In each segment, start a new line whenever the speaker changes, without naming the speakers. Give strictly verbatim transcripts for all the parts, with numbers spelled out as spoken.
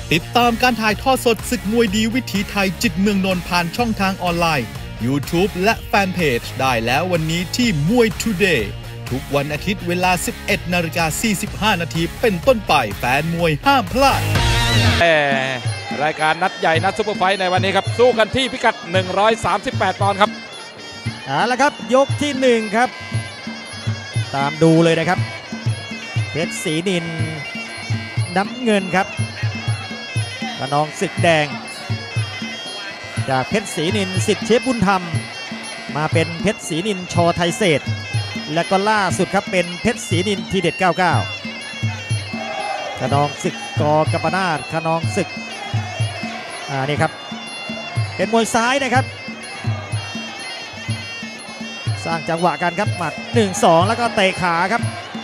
ติดตามการถ่ายทอดสดศึกมวยดีวิถีไทยจิตเมืองนนท์ผ่านช่องทางออนไลน์ YouTube และแฟนเพจได้แล้ววันนี้ที่มวย Today ทุกวันอาทิตย์เวลา สิบเอ็ดนาฬิกาสี่สิบห้านาทีเป็นต้นไปแฟนมวยห้ามพลาด
รายการนัดใหญ่นัดซุปเปอร์ไฟท์ในวันนี้ครับสู้กันที่พิกัดหนึ่งร้อยสามสิบแปดปอนด์ครับ
เอาละครับยกที่หนึ่งครับตามดูเลยนะครับเพชรศรีนินน้ำเงินครับกระนองศึกแดงจากเพชรศรีนินสิทธิ์เชฟบุญธรรมมาเป็นเพชรศรีนินชอไทยเศษและก็ล่าสุดครับเป็นเพชรศรีนินทีเด็ดเก้าสิบเก้ากระนองศึกกกัปนาทกระนองศึกอ่านี่ครับเป็นมวยซ้ายนะครับสร้างจังหวะกันครับหมัด หนึ่งสอง แล้วก็เตะขาครับ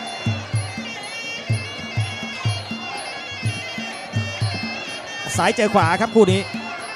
ซ้ายเจอขวาครับคู่นี้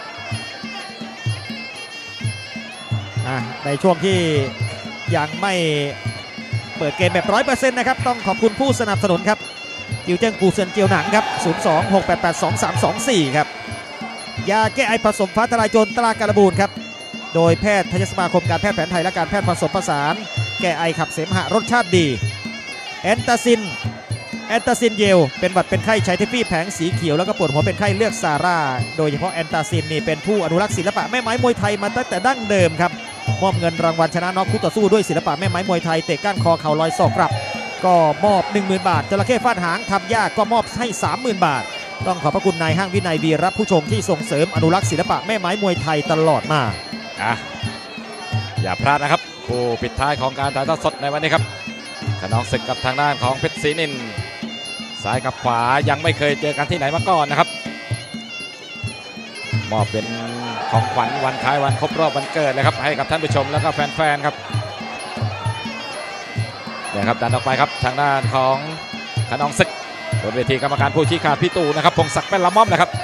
ในช่วงที่ยังไม่เปิดเกมแบบ ร้อยเปอร์เซ็นต์ นะครับต้องขอบคุณผู้สนับสนุนครับจิวเจิ้งปูเซินเจียวหนังครับศูนย์ สอง หก แปด แปด สอง สาม สอง สี่ครับยาแก้ไอผสมฟ้าทลายโจรตราการบูนครับโดยแพทย์ทยสมาคมการแพทย์แผนไทยและการแพทย์ผสมผสานแก้ไอขับเสมหะรสชาติดีแอนตาซินแอนตาซินเยลเป็นหวัดเป็นไข้ใช้เทฟฟี่แผงสีเขียวแล้วก็ปวดหัวเป็นไข้เลือกซาร่าโดยเฉพาะแอนตาซินนี่เป็นผู้อนุรักษ์ศิลปะแม่ไม้มวยไทยมาตั้งแต่ดั้งเดิมครับมอบเงินรางวัลชนะน็อกคู่ต่อสู้ด้วยศิลปะแม่ไม้มวยไทยเตะก้านคอเข่าลอยศอกกลับก็มอบ หนึ่งหมื่น บาทจระเข้ฟาดหางทำยากก็มอบให้ สามหมื่น บาทต้องขอบพระคุณนายห้างวินัยวีรับผู้ชมที่ส่งเสริมอนุรักษ์ศิลปะแม่ไม้มวยไทยตลอดมา
อ่ะอย่าพลาดนะครับคู่ปิดท้ายของการถ่ายทอดสดในวันนี้ครับขนองศึกกับทางด้านของเพชรศรีนินซ้ายกับขวายังไม่เคยเจอกันที่ไหนมาก่อนนะครับมอบเป็นของขวัญวันคล้ายวันครบรอบวันเกิดเลยครับให้กับท่านผู้ชมแล้วก็แฟนๆครับเนี่ยครับดันออกไปครับทางด้านของขนองศึกบนเวทีกรรมการผู้ชี้ขาดพี่ตู่นะครับพงศักดิ์เป็นละม่อมนะครับ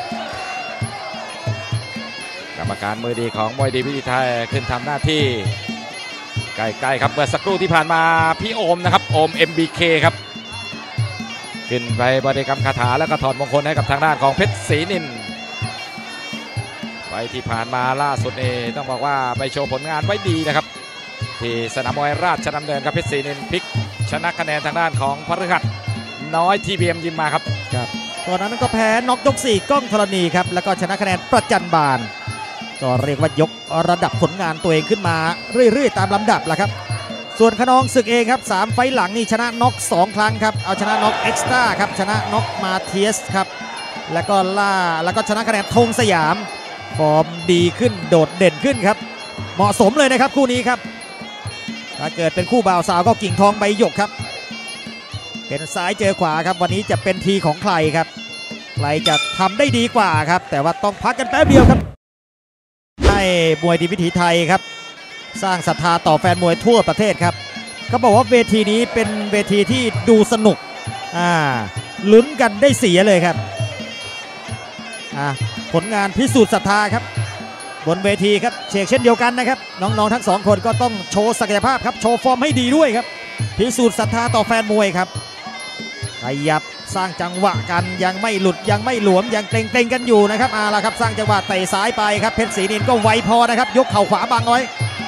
กรรมการมือดีของมวยดีวิถีไทยขึ้นทำหน้าที่ใกล้ๆครับเมื่อสักครู่ที่ผ่านมาพี่โอมนะครับโอม เอ็ม บี เค ครับขึ้นไปบริกรรมคาถาแล้วก็ถอดมงคลให้กับทางด้านของเพชรศรีนินไว้ที่ผ่านมาล่าสุดนี่ต้องบอกว่าไปโชว์ผลงานไว้ดีนะครับที่สนามมวยราชดำเนินครับเพชรศรีนินพลิกชนะคะแนนทางด้านของพฤหัสน้อย ที บี เอ็ม ยิมมาครับ
ครับตอนนั้นก็แพ้น็อกยกสี่ก้องธรณีครับแล้วก็ชนะคะแนนประจันบานก็เรียกว่ายกระดับผลงานตัวเองขึ้นมาเรื่อยๆตามลำดับแหละครับส่วนขนองศึกเองครับสามไฟหลังนี่ชนะน็อกสองครั้งครับเอาชนะน็อกเอ็กซ์ตร้าครับชนะน็อกมาเทียสครับแล้วก็ล่าแล้วก็ชนะคะแนนธงสยามฟอร์มดีขึ้นโดดเด่นขึ้นครับเหมาะสมเลยนะครับคู่นี้ครับถ้าเกิดเป็นคู่บ่าวสาวก็กิ่งทองใบหยกครับเป็นซ้ายเจอขวาครับวันนี้จะเป็นทีของใครครับใครจะทำได้ดีกว่าครับแต่ว่าต้องพักกันแป๊บเดียวครับให้มวยดีวิถีไทยครับสร้างศรัทธาต่อแฟนมวยทั่วประเทศครับเขาบอกว่าเวทีนี้เป็นเวทีที่ดูสนุกอ่าลุ้นกันได้เสียเลยครับอ่าผลงานพิสูจน์ศรัทธาครับบนเวทีครับเชกเช่นเดียวกันนะครับน้องๆทั้งสองคนก็ต้องโชว์ศักยภาพครับโชว์ฟอร์มให้ดีด้วยครับพิสูจน์ศรัทธาต่อแฟนมวยครับขยับสร้างจังหวะกันยังไม่หลุดยังไม่หลวมยังเกรงๆกันอยู่นะครับเอาล่ะครับสร้างจังหวะเตะซ้ายไปครับเพชรศรีนินก็ไวพอนะครับยกเข่าขวาบังไว้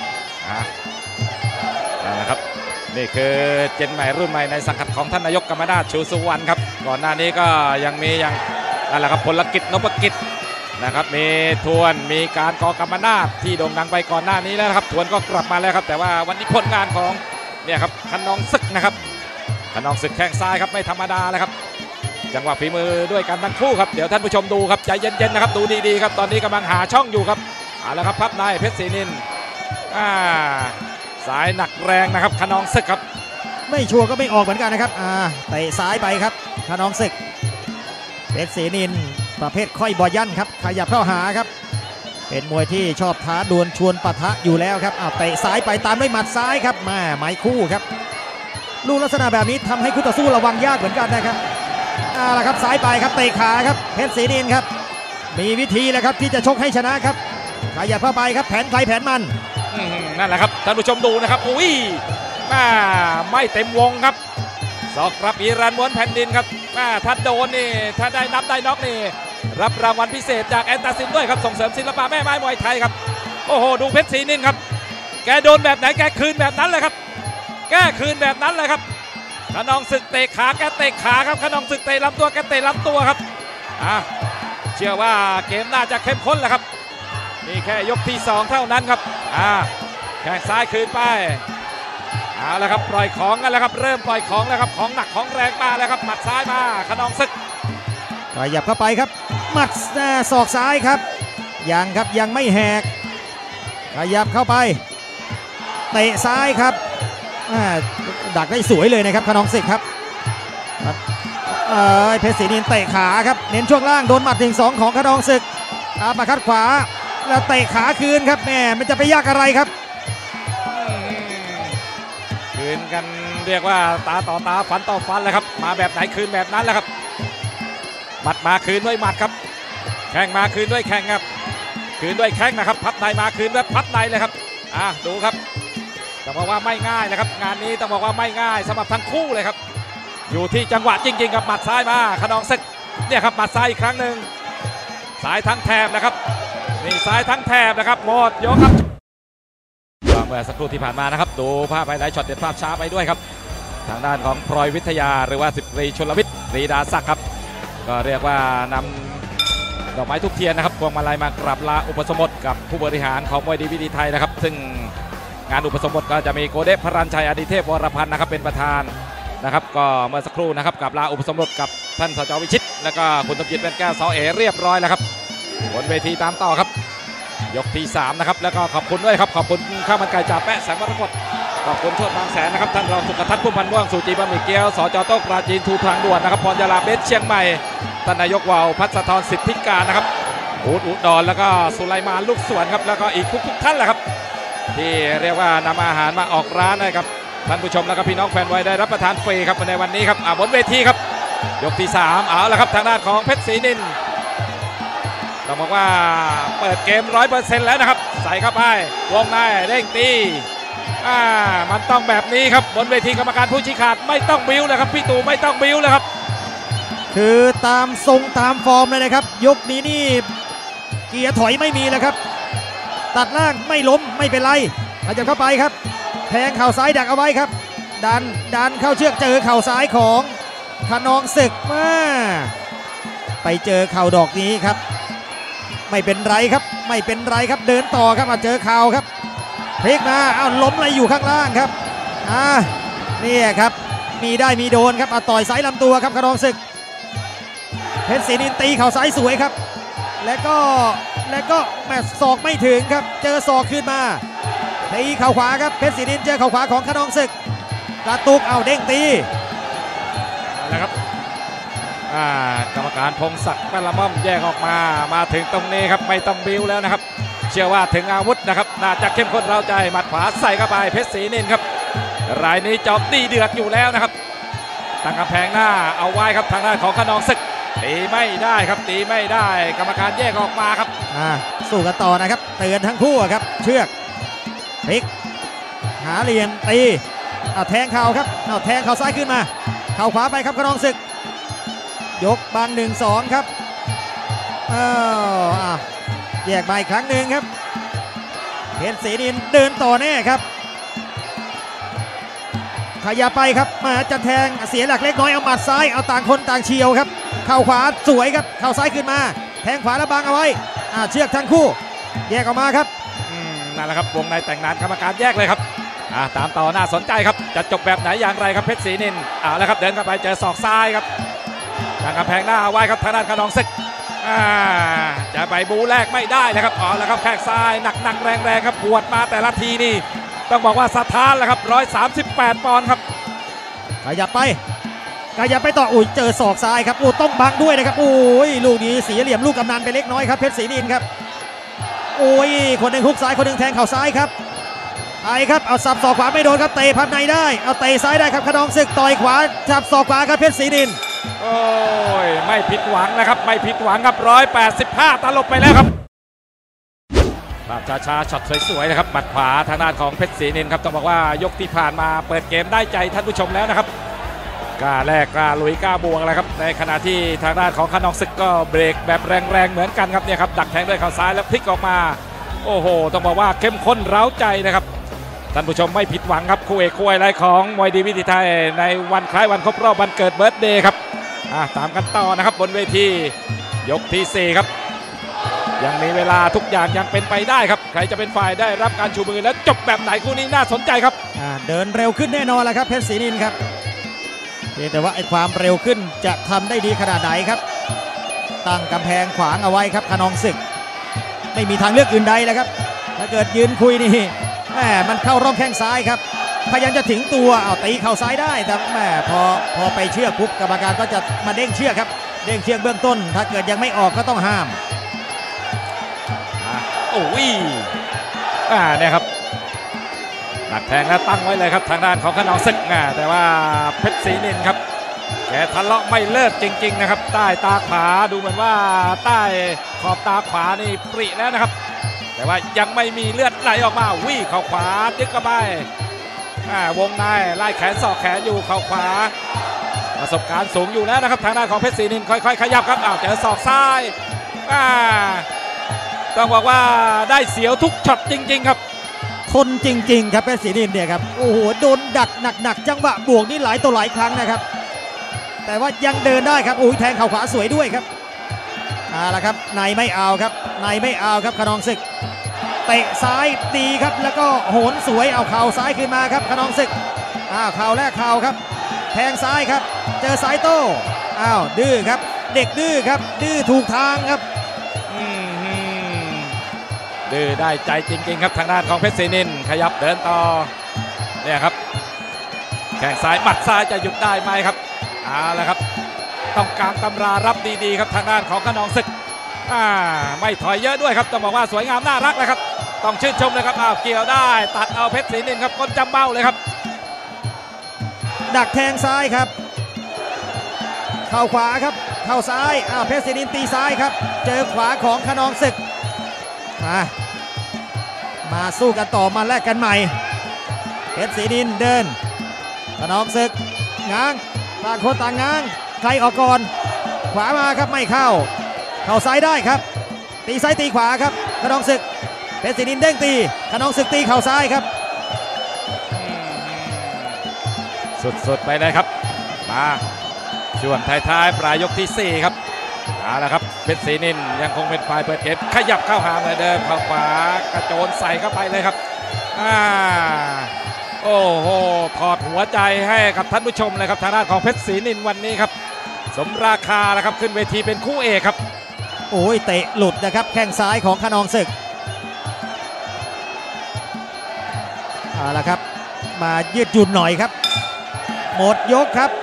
นั่นแหละครับนี่คือเจนใหม่รุ่นใหม่ในสังกัดของท่านนายกกรรมนาถชูสุวรรณครับก่อนหน้านี้ก็ยังมีอย่างนั่นแหละครับพลกิจนพกิจนะครับมีทวนมีการกกรรมนาถที่โด่งดังไปก่อนหน้านี้แล้วครับทวนก็กลับมาแล้วครับแต่ว่าวันนี้ผลงานของเนี่ยครับขนองศึกนะครับขนองศึกแข้งซ้ายครับไม่ธรรมดาเลยครับจังหวะฝีมือด้วยกันทั้งคู่ครับเดี๋ยวท่านผู้ชมดูครับใจเย็นๆนะครับดูดีๆครับตอนนี้กำลังหาช่องอยู่ครับเอาละครับพับในเพชรศรีนินอ่าสายหนักแรงนะครับขนองศึกครับ
ไม่ชัวร์ก็ไม่ออกเหมือนกันนะครับอ่าเตะซ้ายไปครับขนองศึกเพชรศรีนินประเภทค่อยบอยันครับขยับเข้าหาครับเป็นมวยที่ชอบท้าดวลชวนปะทะอยู่แล้วครับเอาเตะซ้ายไปตามด้วยหมัดซ้ายครับมาไม้คู่ครับลูกลักษณะแบบนี้ทำให้คู่ต่อสู้ระวังยากเหมือนกันนะครับเอาละครับซ้ายไปครับเตะขาครับเพชรศรีนินครับมีวิธีแล้วครับที่จะชกให้ชนะครับขยับเข้าไปครับแผนใครแผนมัน
นั่นแหละครับท่านผู้ชมดูนะครับอุ้ยมาไม่เต็มวงครับศอกรับอีรันม้วนแผ่นดินครับถ้าโดนนี่ถ้าได้นับได้น็อกนี่รับรางวัลพิเศษจากแอนตาซินด้วยครับส่งเสริมศิลปะแม่ไม้มวยไทยครับโอ้โหดูเพชรศรีนินครับแกโดนแบบไหนแกคืนแบบนั้นเลยครับแก้คืนแบบนั้นเลยครับขนองศึกเตะขาแกเตะขาครับขนองศึกเตะลำตัวแกเตะลำตัวครับอ่ะเชื่อว่าเกมน่าจะเข้มข้นแหละครับนี่แค่ยกที่สองเท่านั้นครับอ่าแข้งซ้ายคืนไปเอาละครับปล่อยของกันแล้วครับเริ่มปล่อยของแล้วครับของหนักของแรงมาแล้วครับหมัดซ้ายมาขนองศึก
ขยับเข้าไปครับหมัดศอกซ้ายครับยังครับยังไม่แหกขยับเข้าไปเตะซ้ายครับดักได้สวยเลยนะครับขนองศึกครับเพชรศรีนินเตะขาครับเน้นช่วงล่างโดนหมัดถึงสองของขนองศึกอามาคัดขวาแล้วเตะขาคืนครับแม่มันจะไปยากอะไรครับ
คืนกันเรียกว่าตาต่อตาฟันต่อฟันเลยครับมาแบบไหนคืนแบบนั้นแหละครับหมัดมาคืนด้วยหมัดครับแข้งมาคืนด้วยแข้งครับคืนด้วยแข้งนะครับพับในมาคืนด้วยพับในเลยครับอ่ะดูครับต้องบอกว่าไม่ง่ายนะครับงานนี้ต้องบอกว่าไม่ง่ายสำหรับทั้งคู่เลยครับอยู่ที่จังหวะจริงๆกับหมัดซ้ายมาขนองศึกเนี่ยครับหมัดซ้ายอีกครั้งหนึ่งซ้ายทั้งแถบนะครับนี่ซ้ายทั้งแถบนะครับหมดยกครับเมื่อสักครู่ที่ผ่านมานะครับดูภาพไฮไลท์ช็อตเด็ดภาพช้าไปด้วยครับทางด้านของพลอยวิทยาหรือว่าสิบตรีชลวิทย์ปรีดาศักดิ์ครับก็เรียกว่านำดอกไม้ทุกเทียนนะครับพวงมาลัยมากราบลาอุปสมบทกับผู้บริหารของมวยดีวิธีไทยนะครับซึ่งงานอุปสมบทก็จะมีโกเดฟพรัญชัยอดิเทพวรพันธ์นะครับเป็นประธานนะครับก็เมื่อสักครู่นะครับกับลาอุปสมบทกับท่านสจวิชิตแล้วก็คุณสมจิตเป็นแก้วสอเอเรียบร้อยแล้วครับบนเวทีตามต่อครับยกที่สามนะครับแล้วก็ขอบคุณด้วยครับขอบคุณข้าวมันไก่จ่าแปะแสงมรกตขอบคุณโทษบางแสนนะครับท่านรองสุขทัศน์พุ่มพันธ์ม่วงสุจีบะหมี่เกี๊ยวสจโต๊ะปราจีนทูทางด่วนนะครับพรยาลาเบสเชียงใหม่ท่านนายกวาวพัฒนสิทธิการนะครับอูดอุดรแล้วก็สุไลมานลูกสวนครับแล้วก็อีกทุกทุกท่านแหละครับที่เรียกว่านำอาหารมาออกร้านนะครับท่านผู้ชมแล้วก็พี่น้องแฟนมวยได้รับประทานฟรีครับในวันนี้ครับบนเวทีครับยกที่สามเอาละครับทางด้านของเพชรศรีนินต้องบอกว่าเปิดเกม ร้อยเปอร์เซ็นต์ แล้วนะครับใส่เข้าไปวงในเร่งตีอ่ามันต้องแบบนี้ครับบนเวทีกรรมการผู้ชี้ขาดไม่ต้องบิ้วเลยครับพี่ตู่ไม่ต้องบิ้วเลยครับ
คือตามทรงตามฟอร์มเลยนะครับยกนี้นี่เกียร์ถอยไม่มีแล้วครับตัดล่างไม่ล้มไม่เป็นไรขยับเข้าไปครับแทงเข่าซ้ายดักเอาไว้ครับดันดันเข้าเชือกเจอเข่าซ้ายของขนองศึกมาไปเจอเข่าดอกนี้ครับไม่เป็นไรครับไม่เป็นไรครับเดินต่อครับมาเจอเข่าครับพลิกมาอ้าวล้มอะไรอยู่ข้างล่างครับอ่านี่ครับมีได้มีโดนครับเอาต่อยซ้ายลำตัวครับขนองศึกเพชรศรีนินตีเข่าซ้ายสวยครับแล้วก็แล้วก็แมตช์ศอกไม่ถึงครับเจอศอกขึ้นมาตีเข่าขวาครับเพชรศรีนินเจอเข่าขวาของขนองศึกกระตุกเอาเด้งตี
นะครับกรรมการพงศักดิ์แป้นละม่อมแยกออกมามาถึงตรงนี้ครับไม่ต้องบิ้วแล้วนะครับเชื่อว่าถึงอาวุธนะครับน่าจะเข้มข้นเราใจหมัดขวาใส่เข้าไปเพชรศรีนินครับรายนี้จอมดีเดือดอยู่แล้วนะครับตั้งกำแพงหน้าเอาไว้ครับทางด้านของขนองศึกตีไม่ได้ครับตีไม่ได้กรรมการแยกออกมาครับ
อ่าสู้กันต่อนะครับเตือนทั้งคู่ครับเชือกพลิกหาเหลี่ยมตีเอาแทงเข่าครับเอาแทงเข่าซ้ายขึ้นมาเข่าขวาไปครับขนองศึกยกบางหนึ่งสองครับเออแยกมาอีกครั้งหนึ่งครับเพชรศรีนินเดินต่อแน่ครับขยับไปครับมาจะแทงเสียหลักเล็กน้อยเอาหมัดซ้ายเอาต่างคนต่างเฉียวครับเข่าขวาสวยครับเข่าซ้ายขึ้นมาแทงขวาแล้วบังเอาไว้อ่าเชือกทั้งคู่แยกออกมาครับ
อืมนั่นแหละครับวงในแต่งนานกรรมการแยกเลยครับอ่าตามต่อน่าสนใจครับจะจบแบบไหนอย่างไรครับเพชรศรีนินอ่าแล้วครับเดินเข้าไปเจอศอกซ้ายครับทางกำแพงหน้าเอาไว้ครับทางด้านขนองศึกอ่าจะไปบูแรกไม่ได้นะครับอ๋อแล้วครับแข้งซ้ายหนักหนักแรงแรงครับปวดมาแต่ละทีนี่ต้องบอกว่าสถานแล้วครับร้อยสามสิบแปดปอนด์ครับ
ขยับไปขยับไปต่ออุ้ยเจอศอกซ้ายครับโอ้ต้องบังด้วยนะครับโอ้ยลูกนี้เสียเหลี่ยมลูกกำนันไปเล็กน้อยครับเพชรศรีนินครับโอ้ยคนหนึ่งฮุกซ้ายคนหนึ่งแทงเข่าซ้ายครับไอ้ครับเอาสับศอกขวาไม่โดนครับเตะพับในได้เอาเตะซ้ายได้ครับขนองศึกต่อยขวาจับศอกขวาครับเพชรศรีนิน
โอ้ยไม่ผิดหวังนะครับไม่ผิดหวังครับร้อยแปดสิบห้าตลบไปแล้วครับภาพช้าๆช็อตสวยๆนะครับหมัดขวาทางด้านของเพชรศรีนินครับต้องบอกว่ายกที่ผ่านมาเปิดเกมได้ใจท่านผู้ชมแล้วนะครับกล้าแลกกล้าลุยกล้าบวกแล้วครับในขณะที่ทางด้านของขนองศึกก็เบรกแบบแรงๆเหมือนกันครับเนี่ยครับดักแทงด้วยเข่าซ้ายแล้วพลิกออกมาโอ้โหต้องบอกว่าเข้มข้นเร้าใจนะครับท่านผู้ชมไม่ผิดหวังครับคู่เอกคู่ไฮไลท์ของมวยดีวิถีไทยในวันคล้ายวันครบรอบวันเกิดเบิร์ธเดย์ครับตามกันต่อนะครับบนเวทียกที่สี่ครับยังมีเวลาทุกอย่างยังเป็นไปได้ครับใครจะเป็นฝ่ายได้รับการชูมือและจบแบบไหนคู่นี้น่าสนใจครับ
เดินเร็วขึ้นแน่นอนแหละครับเพชรศรีนินครับแต่ว่าไอ้ความเร็วขึ้นจะทำได้ดีขนาดไหนครับตั้งกำแพงขวางเอาไว้ครับขนองศึกไม่มีทางเลือกอื่นใดแล้วครับถ้าเกิดยืนคุยนี่แหมมันเข้าร่องแข้งซ้ายครับพยายามจะถึงตัวเอาตีเข่าซ้ายได้แต่แหมพอพอไปเชือกปุ๊บกรรมการก็จะมาเด้งเชือกครับเด้งเชือกเบื้องต้นถ้าเกิดยังไม่ออกก็ต้องห้าม
โอ้ยอ่าเนี่ยครับหนักแทงแล้วตั้งไว้เลยครับทางด้านของขนองศึกอ่าแต่ว่าเพชรศรีนินครับแกทะเลาะไม่เลิกจริงๆนะครับใต้ตาขวาดูเหมือนว่าใต้ขอบตาขวานี่ปริแล้วนะครับแต่ว่ายังไม่มีเลือดไหลออกมาวิ่งเข่าขวายึดกระบายวงในไล่แขนศอกแขนอยู่เข่าขวาประสบการณ์สูงอยู่แล้วนะครับทางด้านของเพชรศรีนินค่อยๆขยับครับอ้าวเจอศอกซ้ายต้องบอกว่าได้เสียวทุกช็อตจริงๆครับ
ทนจริงๆครับเพชรศรีนินเนี่ยครับโอ้โหโดนดักหนักๆจังหวะบวกนี่หลายต่อหลายครั้งนะครับแต่ว่ายังเดินได้ครับโอ้ยแทงเข่าขวาสวยด้วยครับเอาละครับในไม่เอาครับในไม่เอาครับขนองศึกเตะซ้ายดีครับแล้วก็โหนสวยเอาเข่าซ้ายขึ้นมาครับขนองศึกอ้าวเข่าแรกเข่าครับแทงซ้ายครับเจอซ้ายโต้อ้าวดื้อครับเด็กดื้อครับดื้อถูกทางครับ
ดื้อได้ใจจริงๆครับทางด้านของเพชรศรีนินขยับเดินต่อเนี่ยครับแข้งซ้ายหมัดซ้ายจะหยุดได้ไหมครับเอาละครับต้องการตำรารับดีๆครับทางด้านของขนองศึกอ่าไม่ถอยเยอะด้วยครับต้องบอกว่าสวยงามน่ารักเลยครับต้องชื่นชมเลยครับอ้าวเกี่ยวได้ตัดเอาเพชรศรีนินครับก้นจำเบ้าเลยครับ
ดักแทงซ้ายครับเข่าขวาครับเข่าซ้ายอ้าวเพชรศรีนินตีซ้ายครับเจอขวาของขนองศึกมามาสู้กันต่อมาแลกกันใหม่เพชรศรีนินเดินขนองศึกง้างต่างคนต่างง้างใครออกก่อนขวามาครับไม่เข้าเข้าซ้ายได้ครับตีซ้ายตีขวาครับขนองศึกเพชรศรีนินเด้งตีขนองศึกตีเข่าซ้ายครับ
สุดๆไปเลยครับมาช่วงท้ายๆปลายยกที่สี่ครับเอาละครับเพชรศรีนินยังคงเป็นฝ่ายเปิดเกมขยับเข้าหาเหมือนเดิมเข้าขวากระโจนใส่เข้าไปเลยครับอ่าโอ้โหถอดหัวใจให้กับท่านผู้ชมเลยครับทางด้านของเพชรศรีนินวันนี้ครับสมราคาแล้วครับขึ้นเวทีเป็นคู่เอกครับ
โอ้ยเตะหลุดนะครับแข้งซ้ายของขนองศึกเอาละครับมายืดหยุ่นหน่อยครับหมดยกครับ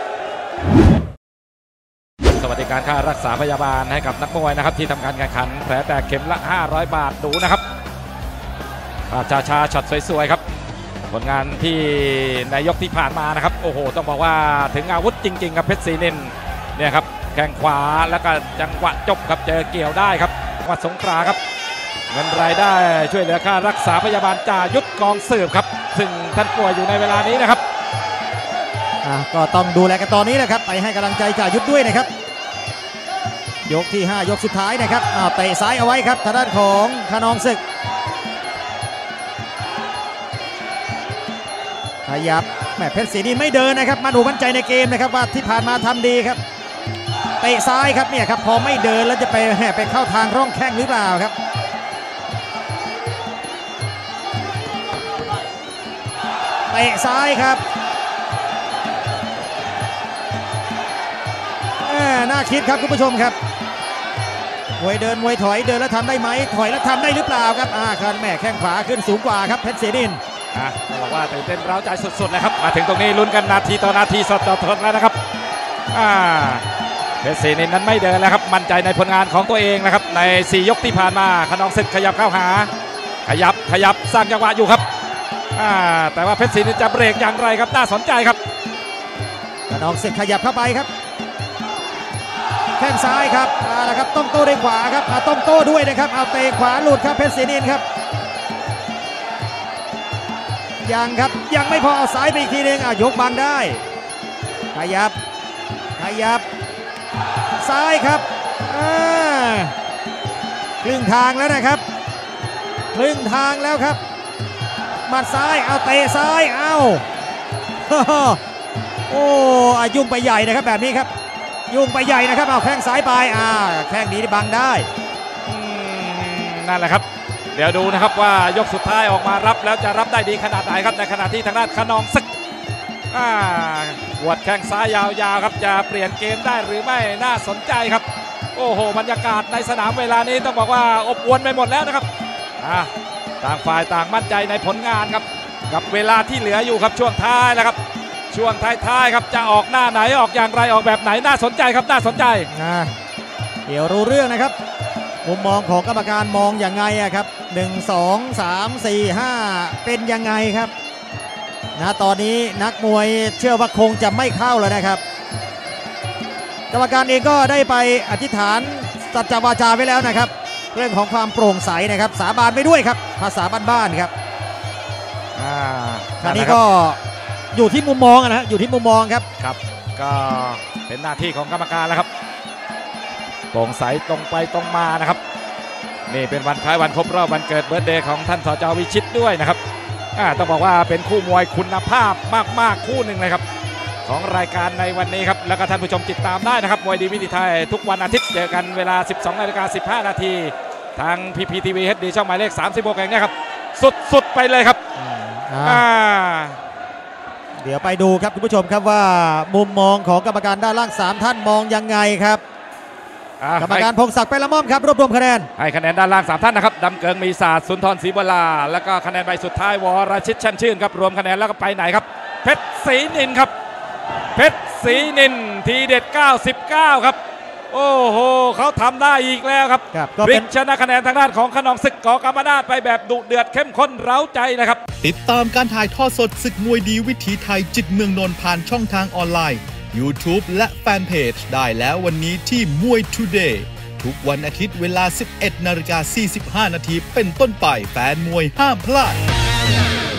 สวัสดิการค่ารักษาพยาบาลให้กับนักมวยนะครับที่ทำการแข่งขันแผลแตกเข็มละห้าร้อยบาทดูนะครับภาพช้าๆช็อตสวยๆครับผลงานที่ในยกที่ผ่านมานะครับโอ้โหต้องบอกว่าถึงอาวุธจริงๆครับเพชรศรีนินเนี่ยครับแข้งขวาแล้วก็จังหวะจบครับเจอเกี่ยวได้ครับจังหวัดสงขลาครับเงินรายได้ช่วยเหลือค่ารักษาพยาบาลจ่ายุทธกองสืบครับซึ่งท่านป่วยอยู่ในเวลานี้นะครับ
ก็ต้องดูแลกันตอนนี้นะครับไปให้กำลังใจจ่ายุทธด้วยนะครับยกที่ห้ายกสุดท้ายนะครับเตะซ้ายเอาไว้ครับทางด้านของขนองศึกขยับแม่เพชรศรีนินไม่เดินนะครับมาดูมั่นใจในเกมนะครับว่าที่ผ่านมาทำดีครับเตะซ้ายครับเนี่ยครับพอไม่เดินแล้วจะไปแห่ไปเข้าทางร่องแข้งหรือเปล่าครับเตะซ้ายครับน่าคิดครับคุณผู้ชมครับมวยเดินมวยถอยเดินแล้วทำได้ไหมถอยแล้วทำได้หรือเปล่าครับอ่าคันแม่แข้งขวาขึ้นสูงกว่าครับเพชรศรีนิน
อ่ะบอกว่าตื่นเต้นเร้าใจสุดๆเลยครับมาถึงตรงนี้ลุ้นกันนาทีต่อนาทีสดต่อสดแล้วนะครับอ่าเพชรศรีนินนั้นไม่เดินแล้วครับมั่นใจในผลงานของตัวเองนะครับในสี่ยกที่ผ่านมาขนองศึกขยับเข้าหาขยับขยับสร้างจังหวะอยู่ครับอ่าแต่ว่าเพชรศรีนินจะเบรกอย่างไรครับน่าสนใจครับ
ขนองศึกขยับเข้าไปครับแข้งซ้ายครับเอาละครับต้องโต้ด้วยขวาครับต้องโต้ด้วยนะครับเอาเตะขวาหลุดครับเพชรศรีนินครับยังครับยังไม่พอเอาซ้ายไปอีกทีนึงอ่ะยกบังได้ขยับขยับซ้ายครับครึ่งทางแล้วนะครับครึ่งทางแล้วครับหมัดซ้ายเอาเตะซ้ายเอาโอ้ยุ่งไปใหญ่นะครับแบบนี้ครับยุ่งไปใหญ่นะครับเอาแข้งซ้ายไปอ่าแข้งนี้บังได้
นั่นแหละครับเดี๋ยวดูนะครับว่ายกสุดท้ายออกมารับแล้วจะรับได้ดีขนาดไหนครับในขณะที่ทางด้านขนองศึกอ่าหัวดแข้งซ้ายยาวๆครับจะเปลี่ยนเกมได้หรือไม่น่าสนใจครับโอ้โหบรรยากาศในสนามเวลานี้ต้องบอกว่าอบอวลไปหมดแล้วนะครับอ่าต่างฝ่ายต่างมั่นใจในผลงานครับกับเวลาที่เหลืออยู่ครับช่วงท้ายแล้วครับช่วงท้ายๆครับจะออกหน้าไหนออกอย่างไรออกแบบไหนน่าสนใจครับน่าสนใจ
อ่าเดี๋ยวรู้เรื่องนะครับมุมมองของกรรมการมองอย่างไงอะครับหนึ่ง สอง สาม สี่ ห้าเป็นยังไงครับนะตอนนี้นักมวยเชื่อว่าคงจะไม่เข้าแล้วนะครับกรรมการเองก็ได้ไปอธิษฐานสัจจวาจาไว้แล้วนะครับเรื่องของความโปร่งใสนะครับสาบานไปด้วยครับภาษาบ้านๆครับอ่าคราวนี้ก็อยู่ที่มุมมองนะอยู่ที่มุมมองครับ
ครับก็เป็นหน้าที่ของกรรมการแล้วครับโปร่งใสตรงไปตรงมานะครับนี่เป็นวันคล้ายวันครบรอบวันเกิดเบิร์ธเดย์ของท่านสจ.วิชิตด้วยนะครับต้องบอกว่าเป็นคู่มวยคุณภาพมากๆคู่หนึ่งเลยครับของรายการในวันนี้ครับแล้วก็ท่านผู้ชมติดตามได้นะครับมวยดีวิถีไทยทุกวันอาทิตย์เจอกันเวลา สิบสองนาฬิกาสิบห้านาทีทาง พี พี ที วี เอช ดี ช่องหมายเลขสามสิบหกแห่งนี้ครับสุดๆไปเลยครับ
เดี๋ยวไปดูครับคุณผู้ชมครับว่ามุมมองของกรรมการด้านล่างสามท่านมองยังไงครับกรรมการพงศักดิ์ไปละม่อมครับรวบรวมคะแนน
ให้คะแนนด้านล่างสามท่านนะครับดำเกิงมีศาสตร์สุนทรศรีบลาแล้วก็คะแนนใบสุดท้ายวรชิตชันชื่นครับรวมคะแนนแล้วก็ไปไหนครับเพชรศรีนินครับเพชรศรีนินทีเด็ดเก้าสิบเก้าครับโอ้โหเขาทำได้อีกแล้วครับพลิกชนะคะแนนทางด้านของขนองศึกกกำมนาจไปแบบดุเดือดเข้มข้นเร้าใจนะครับ
ติดตามการถ่ายทอดสดศึกมวยดีวิถีไทยจิตเมืองนนท์ผ่านช่องทางออนไลน์ YouTube และแฟนเพจได้แล้ววันนี้ที่มวย Today ทุกวันอาทิตย์เวลา สิบเอ็ดนาฬิกาสี่สิบห้านาทีเป็นต้นไปแฟนมวยห้ามพลาด